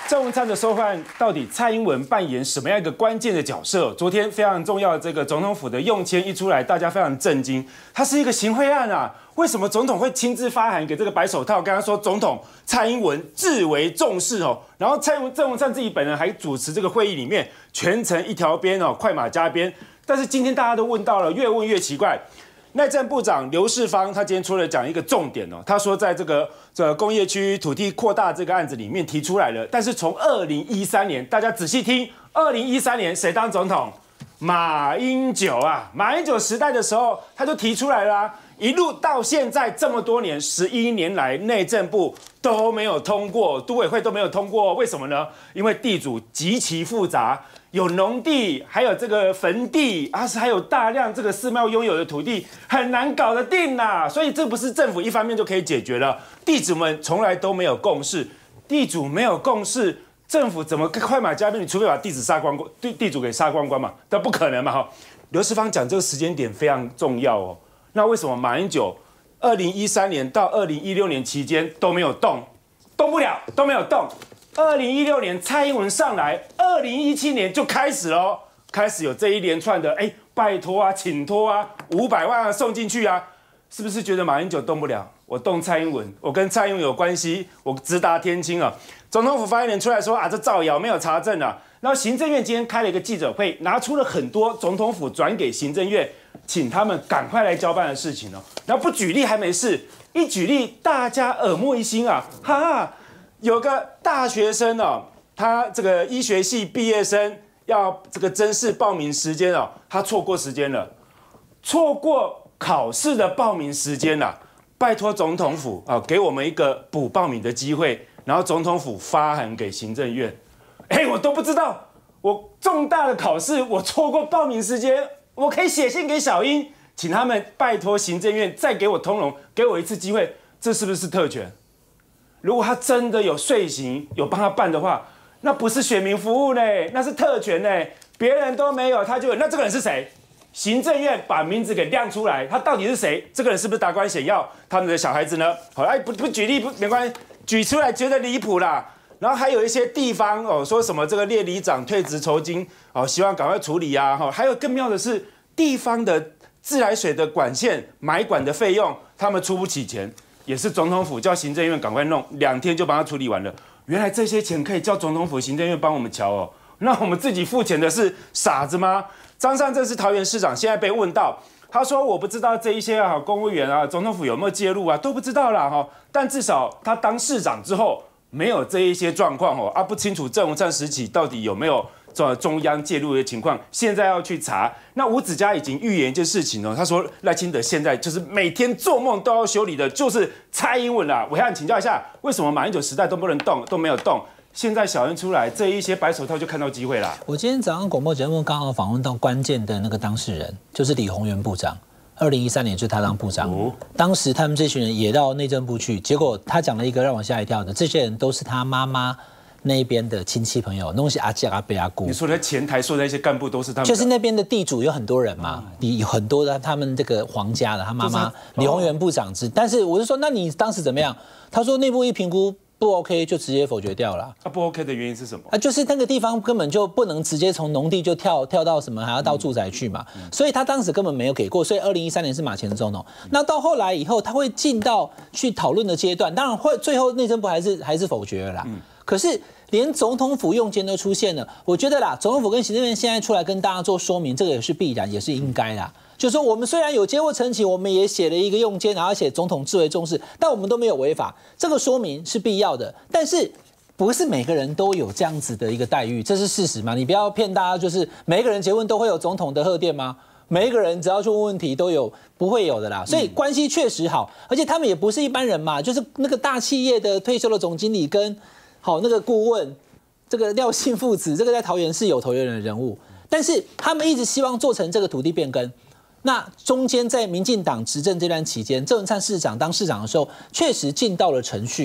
郑文灿的收贿案到底蔡英文扮演什么样一个关键的角色？昨天非常重要的这个总统府的用签一出来，大家非常震惊，它是一个行贿案啊！为什么总统会亲自发函给这个白手套，跟他说总统蔡英文至为重视哦？然后郑文灿自己本人还主持这个会议里面全程一条边哦，快马加鞭。但是今天大家都问到了，越问越奇怪。内政部长刘世芳他今天出来讲一个重点哦，他说在这个工业区土地扩大这个案子里面提出来了，但是从2013年，大家仔细听，2013年谁当总统？马英九啊，马英九时代的时候他就提出来了啊，一路到现在这么多年，11年来内政部都没有通过，都委会都没有通过，为什么呢？因为地主极其复杂。有农地，还有这个坟地，还有大量这个寺庙拥有的土地，很难搞得定啦。所以这不是政府一方面就可以解决了。地主们从来都没有共识，地主没有共识，政府怎么快马加鞭？你除非把地主给杀光光嘛，但不可能嘛哈。刘世芳讲这个时间点非常重要哦。那为什么马英九2013年到2016年期间都没有动不了，都没有动？2016年蔡英文上来，2017年就开始喽，开始有这一连串的拜托啊、请托啊、500万啊送进去啊，是不是觉得马英九动不了？我动蔡英文，我跟蔡英文有关系，我直达天亲啊！总统府发言人出来说啊，这造谣没有查证啊。然后行政院今天开了一个记者会，拿出了很多总统府转给行政院，请他们赶快来交办的事情哦。然后不举例还没事，一举例大家耳目一新啊，哈。有个大学生哦，他这个医学系毕业生要这个甄试报名时间哦，他错过时间了，错过考试的报名时间了。拜托总统府啊，给我们一个补报名的机会。然后总统府发函给行政院，我都不知道，我重大的考试我错过报名时间，我可以写信给小英，请他们拜托行政院再给我通融，给我一次机会，这是不是特权？如果他真的有睡醒，有帮他办的话，那不是选民服务呢，那是特权呢，别人都没有，他就有。那这个人是谁？行政院把名字给亮出来，他到底是谁？这个人是不是达官显要？他们的小孩子呢？好，不举例没关系，举出来觉得离谱啦。然后还有一些地方哦，说什么这个列里长退职酬金哦，希望赶快处理啊。还有更妙的是，地方的自来水的管线买管的费用，他们出不起钱。也是总统府叫行政院赶快弄，2天就帮他处理完了。原来这些钱可以叫总统府、行政院帮我们瞧哦。那我们自己付钱的是傻子吗？张善政是桃园市长，现在被问到，他说我不知道这一些公务员啊，总统府有没有介入啊，都不知道啦哈。但至少他当市长之后没有这一些状况哦，不清楚郑文灿时期到底有没有中央介入的情况，现在要去查。那吴子嘉已经预言一件事情哦，他说赖清德现在就是每天做梦都要修理的，就是蔡英文啦。我想请教一下，为什么马英九时代都不能动，都没有动？现在小英出来，这一些白手套就看到机会啦。 我今天早上广播节目刚好访问到关键的那个当事人，就是李鸿源部长。2013年就是他当部长，当时他们这群人也到内政部去，结果他讲了一个让我吓一跳的，这些人都是他妈妈那边的亲戚朋友，弄些阿姐阿伯阿姑。 你说在前台说的那些干部都是他们， 就是那边的地主有很多人嘛，有很多的他们这个皇家的，他妈妈李鸿源部长但是我就说，那你当时怎么样？他说内部一评估不 OK 就直接否决掉了。 不 OK 的原因是什么？ 就是那个地方根本就不能直接从农地就跳到什么，还要到住宅去嘛。所以他当时根本没有给过。所以2013年是马前总统。那到后来以后，他会进到去讨论的阶段，当然会最后内政部还是否决了啦。可是连总统府用监都出现了，我觉得啦，总统府跟行政院现在出来跟大家做说明，这个也是必然，也是应该啦。就是说，我们虽然有接过陈情，我们也写了一个用监，然后写总统至为重视，但我们都没有违法，这个说明是必要的。但是不是每个人都有这样子的一个待遇，这是事实嘛？你不要骗大家，就是每一个人结婚都会有总统的贺电吗？每一个人只要去问问题都有，不会有的啦。所以关系确实好，而且他们也不是一般人嘛，就是那个大企业的退休的总经理跟那个顾问，这个廖姓父子，这个在桃园是有头有脸的人物，但是他们一直希望做成这个土地变更。那中间在民进党执政这段期间，郑文灿市长当市长的时候，确实进到了程序，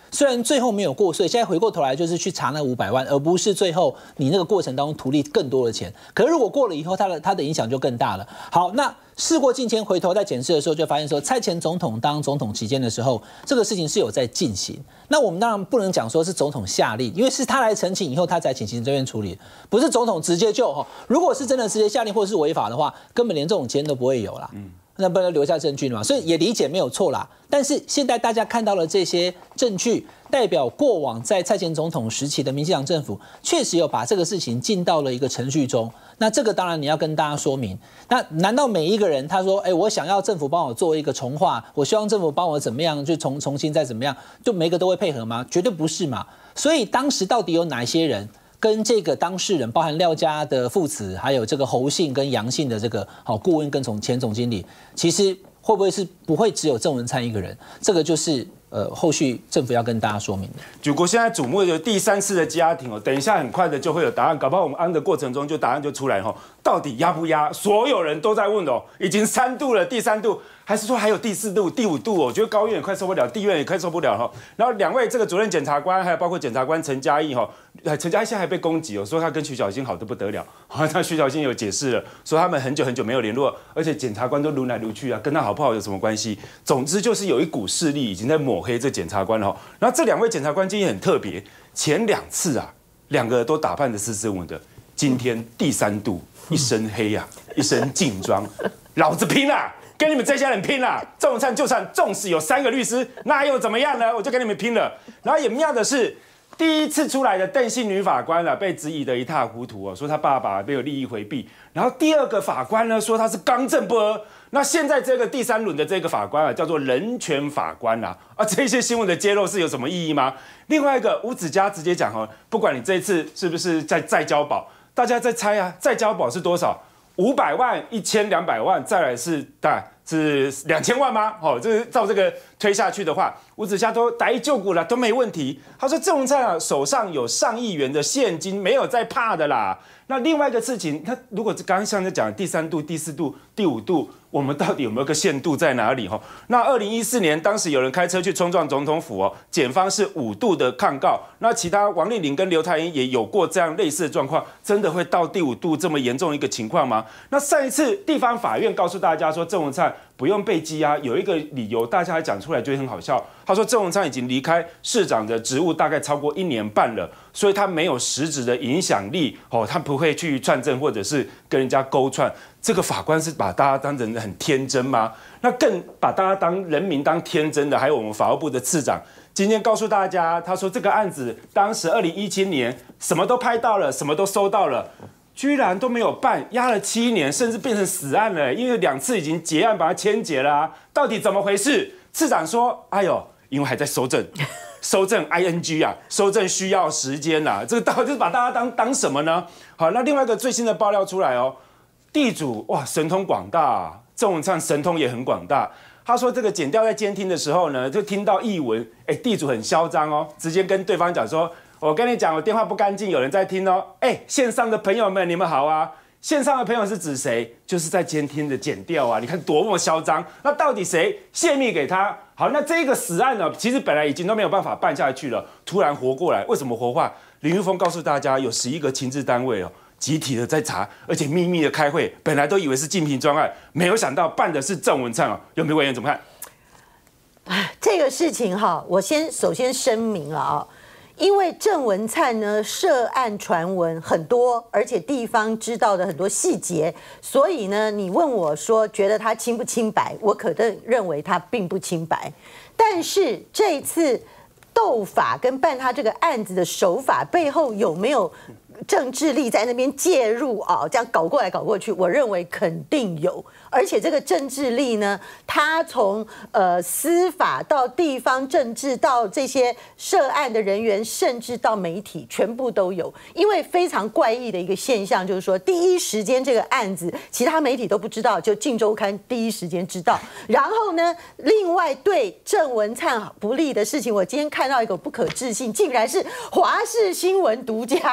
虽然最后没有过税，现在回过头来就是去查那500万，而不是最后你那个过程当中图利更多的钱。可是如果过了以后，它的影响就更大了。好，那事过境迁，回头在检视的时候，就发现说，蔡前总统当总统期间的时候，这个事情是有在进行。那我们当然不能讲说是总统下令，因为是他来澄清以后，他才请行政院处理，不是总统直接就如果是真的直接下令或者是违法的话，根本连这种监都不会有啦。那不能留下证据嘛？所以也理解没有错啦。但是现在大家看到了这些证据，代表过往在蔡前总统时期的民进党政府确实有把这个事情进到了一个程序中。那这个当然你要跟大家说明。那难道每一个人他说，我想要政府帮我做一个重划，我希望政府帮我怎么样，就重新再怎么样，就每个都会配合吗？绝对不是嘛。所以当时到底有哪些人？跟这个当事人，包含廖家的父子，还有这个侯姓跟杨姓的这个顾问跟前总经理，其实会不会是不会只有郑文灿一个人？这个就是后续政府要跟大家说明的。 举国现在瞩目的第3次的家庭等一下很快的就会有答案，搞不好我们安的过程中就答案就出来到底压不压？所有人都在问已经3度了，第3度。还是说还有第4度、第5度？我觉得高院也快受不了，地院也快受不了然后2位这个主任检察官，还有包括检察官陈嘉义陈嘉义现在还被攻击说他跟徐小新好得不得了，那徐小新有解释了，说他们很久没有联络，而且检察官都轮来轮去跟他好不好有什么关系？总之就是有一股势力已经在抹黑这检察官然后这2位检察官今天很特别，前2次2个都打扮得斯斯文文的，今天第3度一身黑一身劲装，老子拼了！跟你们这些人拼了！郑文灿就算纵使有3个律师，那又怎么样呢？我就跟你们拼了。然后也妙的是，第1次出来的邓姓女法官被质疑得一塌糊涂说她爸爸没有利益回避。然后第2个法官呢说他是刚正不阿。那现在这个第3轮的这个法官叫做人权法官这些新闻的揭露是有什么意义吗？另外一个吴子嘉直接讲不管你这一次是不是再交保，大家在猜再交保是多少？500万、1200万，再来是是2000万吗？就是照这个推下去的话，吴子嘉都逮就股了，都没问题。他说郑文灿手上有上亿元的现金，没有在怕的啦。那另外一个事情，他如果刚刚像在讲第3度、第4度、第5度，我们到底有没有个限度在哪里？那2014年当时有人开车去冲撞总统府检方是5度的抗告。那其他王丽玲跟刘台英也有过这样类似的状况，真的会到第5度这么严重一个情况吗？那上一次地方法院告诉大家说郑文灿不用被羁押，有一个理由大家还讲出来觉得很好笑。他说郑文灿已经离开市长的职务大概超过1年半了，所以他没有实质的影响力他不会去串证或者是跟人家勾串。这个法官是把大家当成很天真吗？那更把大家当人民当天真的，还有我们法务部的次长今天告诉大家，他说这个案子当时2017年什么都拍到了，什么都收到了。居然都没有办，压了7年，甚至变成死案了，因为2次已经结案，把它签结了到底怎么回事？次长说：“哎呦，因为还在收证，收证 ing 收证需要时间这个到底是把大家当什么呢？”好，那另外一个最新的爆料出来地主神通广大，郑文灿神通也很广大。他说这个检调在监听的时候呢，就听到译文，地主很嚣张直接跟对方讲说。我跟你讲，我电话不干净，有人在听线上的朋友们，你们好啊！线上的朋友是指谁？就是在监听的检调你看多么嚣张！那到底谁泄密给他？好，那这个死案呢，其实本来已经都没有办法办下去了，突然活过来，为什么活化？林玉峰告诉大家，有11个情治单位集体的在查，而且秘密的开会，本来都以为是竞评专案，没有想到办的是郑文灿有没有委员怎么看？ 这个事情我首先声明了因为郑文灿呢涉案传闻很多，而且地方知道的很多细节，所以呢，你问我说觉得他清不清白，我可能认为他并不清白。但是这一次斗法跟办他这个案子的手法背后有没有政治力在那边介入这样搞过来搞过去，我认为肯定有。而且这个政治力呢，它从司法到地方政治到这些涉案的人员，甚至到媒体，全部都有。因为非常怪异的一个现象，就是说第一时间这个案子，其他媒体都不知道，就《镜周刊》第一时间知道。然后呢，另外对郑文灿不利的事情，我今天看到一个不可置信，竟然是华视新闻独家，因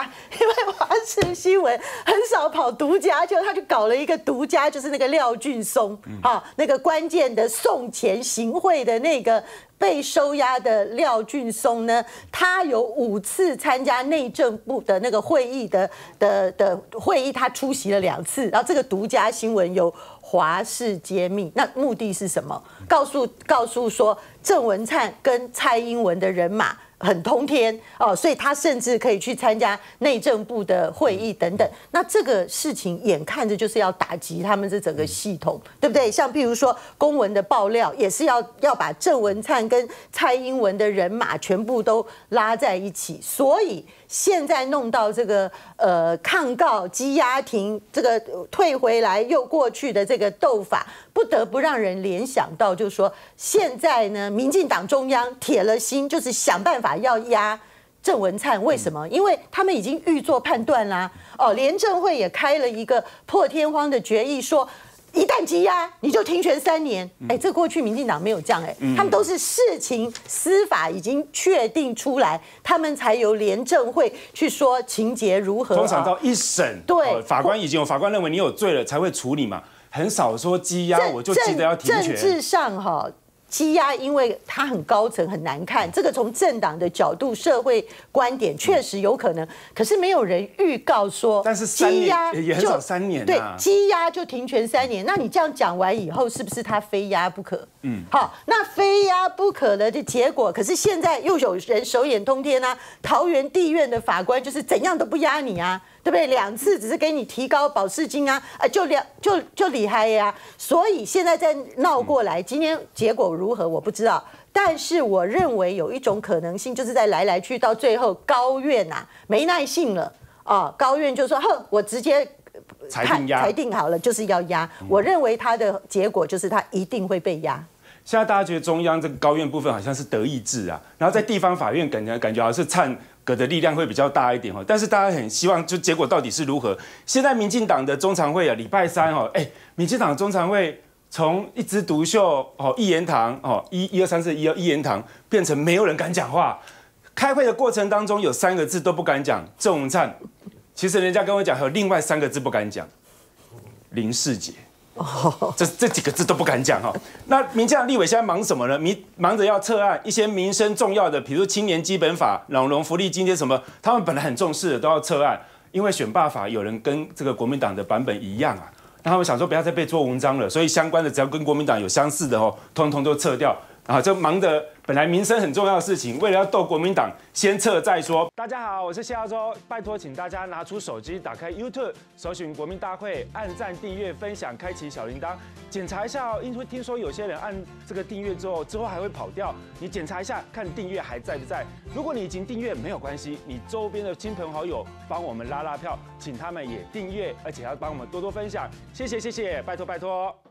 为华视新闻很少跑独家，就他就搞了一个独家，就是那个廖俊松，那个关键的送钱行贿的那个。被收押的廖俊松呢，他有5次参加内政部的那个会议的会议，他出席了2次。然后这个独家新闻由华视揭秘，那目的是什么？告诉说郑文灿跟蔡英文的人马很通天哦，所以他甚至可以去参加内政部的会议等等。那这个事情眼看着就是要打击他们这整个系统，对不对？像譬如说公文的爆料，也是要把郑文灿跟蔡英文的人马全部都拉在一起，所以现在弄到这个抗告羁押庭，这个退回来又过去的这个斗法，不得不让人联想到，就是说现在呢，民进党中央铁了心，就是想办法要压郑文灿。为什么？因为他们已经预做判断啦。联政会也开了一个破天荒的决议说。一旦羁押，你就停权3年。这过去民进党没有这样，他们都是事情司法已经确定出来，他们才由联政会去说情节如何。 通常到一审， 对， 法官已经有法官认为你有罪了才会处理嘛，很少说羁押我就记得要停权。 政治上羁押，因为它很高层很难看，这个从政党的角度、社会观点确实有可能，可是没有人预告说， 但是羁押也很少3年， 对，羁押就停权3年。那你这样讲完以后，是不是他非押不可？好，那非押不可的结果，可是现在又有人手眼通天啊，桃园地院的法官就是怎样都不押你啊。对不对？2次只是给你提高保释金啊，就厉害呀。所以现在再闹过来，今天结果如何我不知道。但是我认为有一种可能性，就是在来去到最后，高院没耐性了高院就说哼，我直接裁定好了，就是要压。我认为他的结果就是他一定会被压。 现在大家觉得中央这个高院部分好像是德意志啊，然后在地方法院感觉好像是灿哥的力量会比较大一点但是大家很希望就结果到底是如何？现在民进党的中常会礼拜3民进党的中常会从一枝独秀一言堂1、2、3、4、一言堂变成没有人敢讲话。开会的过程当中有3个字都不敢讲，郑文灿。其实人家跟我讲还有另外3个字不敢讲，林世杰。这几个字都不敢讲那民进党立委现在忙什么呢？忙着要撤案一些民生重要的，比如青年基本法、老农福利津贴什么，他们本来很重视的都要撤案，因为选罢法有人跟这个国民党的版本一样那他们想说不要再被做文章了，所以相关的只要跟国民党有相似的通通都撤掉。就忙着本来民生很重要的事情，为了要斗国民党，先撤再说。大家好，我是谢耀洲，拜托请大家拿出手机，打开 YouTube， 搜寻国民大会，按赞、订阅、分享，开启小铃铛，检查一下因为听说有些人按这个订阅之后还会跑掉，你检查一下看订阅还在不在。如果你已经订阅没有关系，你周边的亲朋好友帮我们拉票，请他们也订阅，而且要帮我们多多分享，谢谢，拜托。